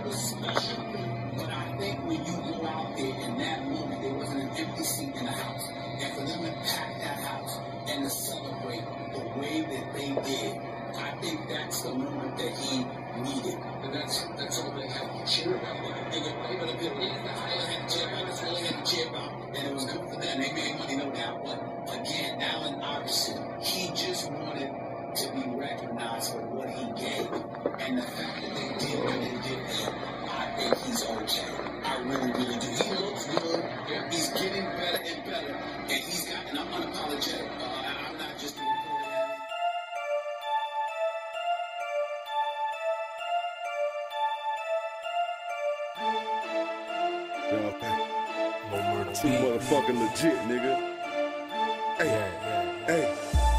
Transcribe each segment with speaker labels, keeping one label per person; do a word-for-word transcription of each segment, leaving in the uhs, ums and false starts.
Speaker 1: was special. But I think when you go out there in that moment, there wasn't an empty seat in the house. And for them to pack that house and to celebrate the way that they did, I think that's the moment that he needed. And that's that's all they have to cheer about. They get right with the people. Yeah, that's all they had to cheer about. That's all they had to cheer about. And it was good for them. They made money, no doubt. But again, Allen Iverson, he just wanted to be recognized for what he gave. And the fact that they did what they did, I think he's okay. I really, really do. He looks good. He's getting better and better. And he's got, and I'm unapologetic. Uh, I'm not just a reporter.
Speaker 2: Yeah, okay. Too motherfucking legit, nigga. Hey, yeah, yeah. Hey.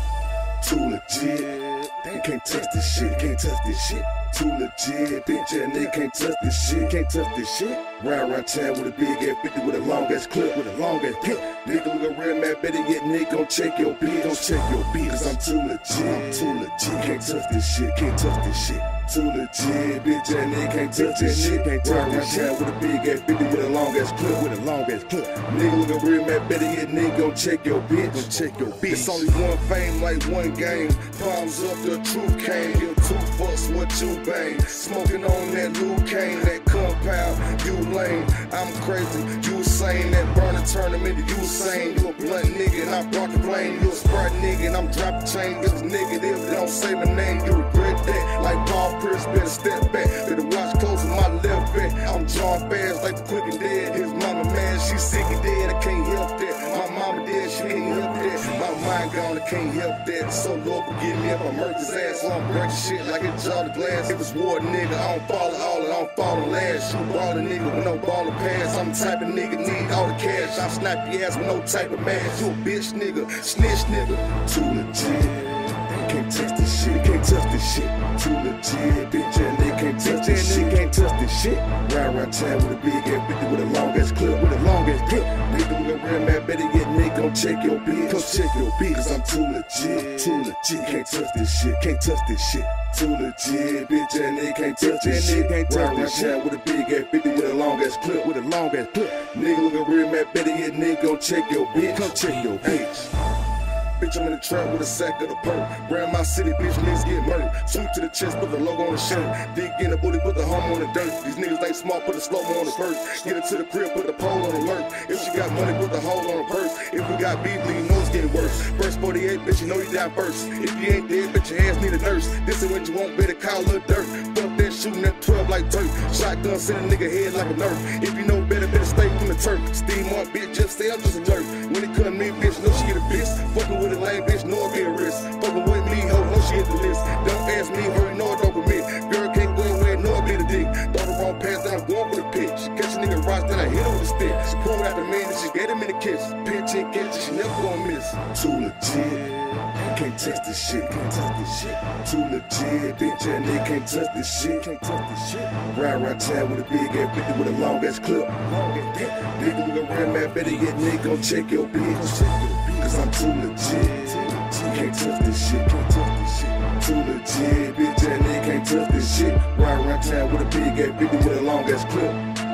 Speaker 2: Too legit. You can't touch this shit, can't touch this shit. Too legit, bitch ass nigga can't touch this shit, can't touch this shit. Ride around town with a big ass fifty with a long ass clip, with a long ass clip. Nigga look a real mad, better yet nigga gon' check your beat, gon' check your beat. Cause I'm too legit, I'm too legit. Can't touch this shit, can't touch this shit. Too legit, bitch ass nigga can't touch this shit. Can't touch this shit with a big ass fifty with a long ass clip, with a long ass clip. Nigga look a real mad, better yet nigga gon' check your bitch, gon' check your bitch. It's only one fame, like one game. Palms up, the truth came. Give two fucks what you bang. Smoking on that Luke Kane, that compound, you lame. I'm crazy, you sane. That burner tournament, you sane. You a blunt nigga and I brought the flame. You a sprite nigga and I'm dropping chain. Cause nigga, if they don't say my name, you regret that. Like Paul Pierce, better step back. Better watch close with my left back. I'm drawing fast like the quick and dead. His mama mad, she sick and dead. I can't help that. My mama dead, she can't help that. My mind gone, I can't help that. So Lord forgive me if I murk his ass. So I'm breaking shit like it's jaw the glass. If it's war nigga, I don't follow all and I don't follow last. You ball a nigga with no ball to pass. I'm the type of nigga need all the cash. I snap your ass with no type of mask. You a bitch nigga, snitch nigga. Too legit. Can't touch this shit, can't touch this shit. Too legit, bitch ass nigga can't touch this shit, can't touch this shit. Ride around town with a big ass fifty with a long ass clip, with a long ass clip. Nigga with a real man, better get nigga gon' check your bitch, come check your bitch. Cause I'm too legit, too legit. Can't touch this shit, can't touch this shit. Too legit, bitch ass nigga can't touch this shit. Can't touch this shit with a big ass fifty with a long ass clip, with a long ass clip. Nigga look a real man, better get nigga gon' check your bitch, come check your bitch. Bitch, I'm in the trap with a sack of the perk. Brand my city, bitch, niggas get murdered. Shoot to the chest, put the logo on the shirt. Dig in the booty, put the home on the dirt. These niggas ain't smart, put the slow-mo on the purse. Get it to the crib, put the pole on alert. If she got money, put the hole on the purse. If we got beef, then you know it's getting worse. First forty-eight, bitch, you know you down first. If you ain't dead, bitch, your ass need a nurse. This is what you want, better call Lil Dirt. Fuck that shooting at twelve like dirt. Shotgun send a nigga head like a nerf. If you know better, better stay from the turf. Steam on, bitch, just stay up, just alert. When it come to me, bitch, know she get a bitch. Fucking with a lame bitch, know be a risk. Fucking with me, ho, no she hit the list. Don't ask me, her, no, don't commit. Girl can't go anywhere, no, I be the dick. Throw the wrong pass, then I'm going for the pitch. Catch a nigga rocks, then I hit him with a stick. She pulled out the man, and she gave him in the kiss. Pitch and catch it, she never gonna miss. Too legit. Can't touch this shit, can't touch this shit. Too legit, bitch ass nigga can't touch this shit, can't touch this shit. Ride around town with a big ass fifty with a long ass clip. Long ass clip. Nigga look around, man, better get nigga gon' check your bitch. Cause I'm too legit. Can't touch this shit, can't touch this shit. Too legit, bitch ass nigga can't touch this shit. Ride around town with a big ass fifty with a long ass clip.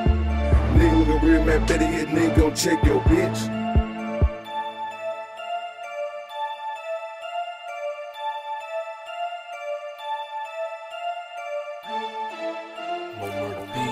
Speaker 2: Nigga look real man, better get nigga gon' check your bitch.
Speaker 3: More murder.